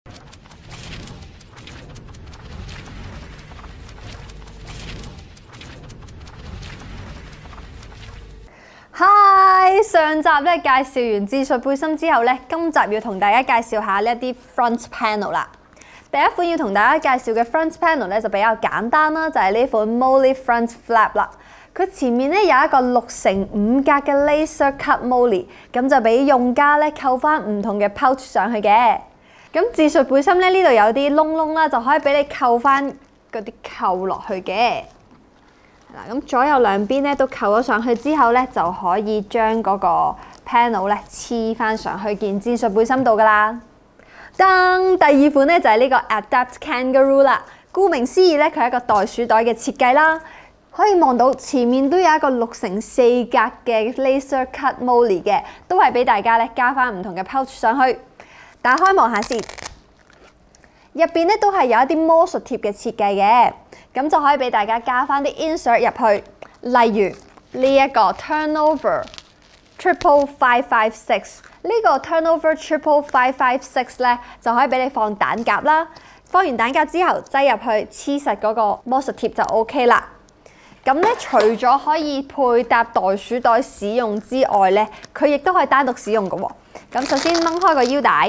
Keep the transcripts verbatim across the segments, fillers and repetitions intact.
Hi， 上集咧介紹完戰術背心之後咧，今集要同大家介紹下呢一啲 front panel 啦。第一款要同大家介紹嘅 front panel 咧就比較簡單啦，就係、是、呢款 Moly Front Flap 啦。佢前面咧有一個六乘五格嘅 laser cut Moly， 咁就俾用家咧扣翻唔同嘅 pouch 上去嘅。咁戰術背心咧呢度有啲窿窿啦，就可以俾你扣翻嗰啲扣落去嘅。嗱，咁左右兩邊咧都扣咗上去之後咧，就可以將嗰個 panel 咧黐翻上去件戰術背心度噶啦。當第二款咧就係、是、呢個 Adapt Kangaroo 啦。顧名思義咧，佢係一個袋鼠袋嘅設計啦。可以望到前面都有一個六乘四格嘅 laser cut Moly 嘅，都係俾大家咧加翻唔同嘅 pouch 上去。打開望下先，入邊咧都係有一啲魔術貼嘅設計嘅。咁就可以俾大家加翻啲 insert 入去，例如呢一個 turnover triple five five six 呢個 turnover triple five five six 咧，就可以俾你放蛋夾啦。放完蛋夾之後，擠入去黐實嗰個魔術貼就 OK 啦。咁咧，除咗可以配搭袋鼠袋使用之外咧，佢亦都可以單獨使用嘅喎。咁首先掹開個腰帶。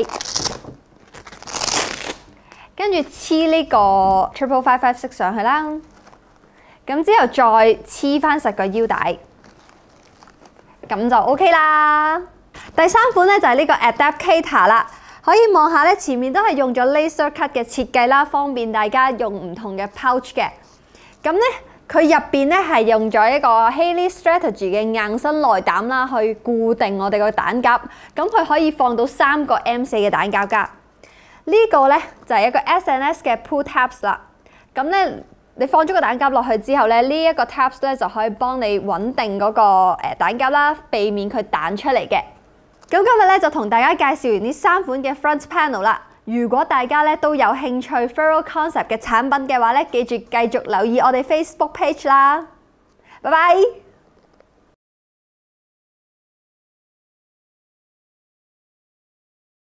跟住黐呢個 triple five five six 上去啦，咁之後再黐翻實個腰帶，咁就 OK 啦。第三款咧就係呢個 Adaptator 啦，可以望下咧前面都係用咗 laser cut 嘅設計啦，方便大家用唔同嘅 pouch 嘅。咁咧佢入邊咧係用咗一個 Haley Strategy 嘅硬身內膽啦，去固定我哋個蛋夾，咁佢可以放到三個 M 四嘅蛋夾㗎。呢個咧就係一個 S and S 嘅 pull tabs 啦，咁咧你放咗個蛋夾落去之後咧，呢一個 tabs 咧就可以幫你穩定嗰個誒蛋夾啦，避免佢彈出嚟嘅。咁今日咧就同大家介紹完呢三款嘅 front panel 啦。如果大家咧都有興趣 Furrow Concept 嘅產品嘅話咧，記住繼續留意我哋 Facebook page 啦。拜拜。